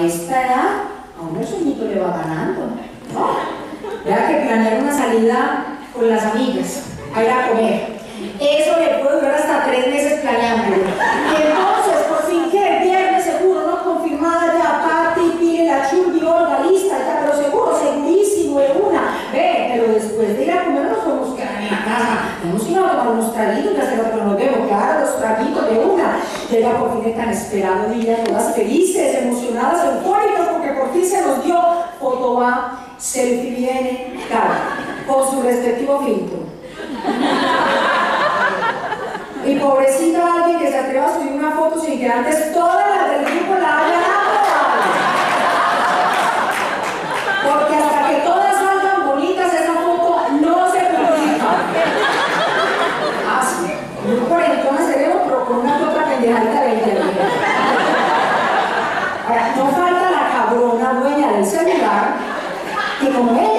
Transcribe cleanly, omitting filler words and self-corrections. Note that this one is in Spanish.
esta edad, a uno el sueñito le va ganando, ¿no? Vea que planear una salida con las amigas, a ir a comer. Eso le puede durar hasta 3 meses planeándolo. Y entonces, por fin que el viernes seguro, no confirmada ya, Pati, Pile, la Churbi, Olga, lista, ya, pero seguro, segurísimo de una. Ve, pero después de ir a comer nos podemos quedar en la casa. Tenemos que ir a tomar unos traguitos, que hace rato nos vemos, claro, los traguitos de una. Llega por fin el tan esperado día, todas felices, emocionadas, eufóricas, porque por fin se nos dio. Foto va, selfie viene, claro, con su respectivo filtro. Y pobrecita alguien que se atreva a subir una foto sin que antes todas las del grupo la hayan aprobado. Porque hasta que todas salgan bonitas, esa foto no se publica. Así. Yo por entonces seremos, pero con una otra pendejadita de 20 años. Ahora, no falta la cabrona dueña del celular, que como ella